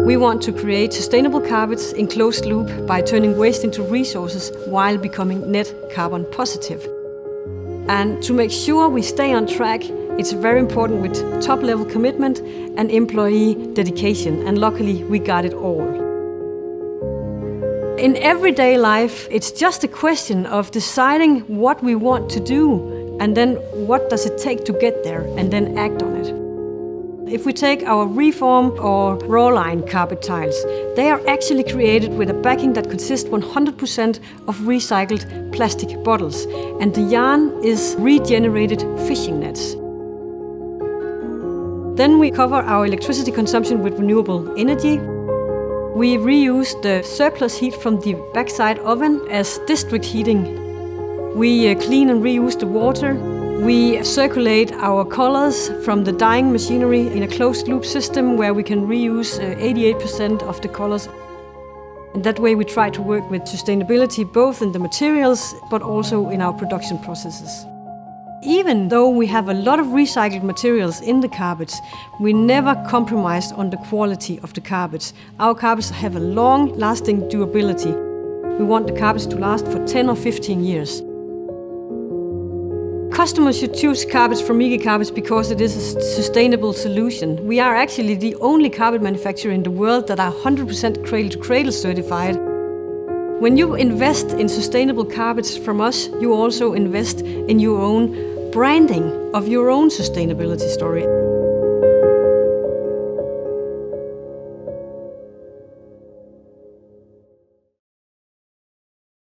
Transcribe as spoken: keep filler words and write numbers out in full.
We want to create sustainable carpets in closed loop by turning waste into resources while becoming net carbon positive. And to make sure we stay on track, it's very important with top-level commitment and employee dedication, and luckily we got it all. In everyday life, it's just a question of deciding what we want to do, and then what does it take to get there, and then act on it. If we take our Reform or Rawline carpet tiles, they are actually created with a backing that consists one hundred percent of recycled plastic bottles, and the yarn is regenerated fishing nets. Then we cover our electricity consumption with renewable energy. We reuse the surplus heat from the backside oven as district heating. We clean and reuse the water. We circulate our colors from the dyeing machinery in a closed loop system where we can reuse eighty-eight percent of the colors. And that way we try to work with sustainability both in the materials but also in our production processes. Even though we have a lot of recycled materials in the carpets, we never compromised on the quality of the carpets. Our carpets have a long-lasting durability. We want the carpets to last for ten or fifteen years. Customers should choose carpets from Miikki Carpets because it is a sustainable solution. We are actually the only carpet manufacturer in the world that are one hundred percent cradle-to-cradle certified. When you invest in sustainable carpets from us, you also invest in your own branding of your own sustainability story.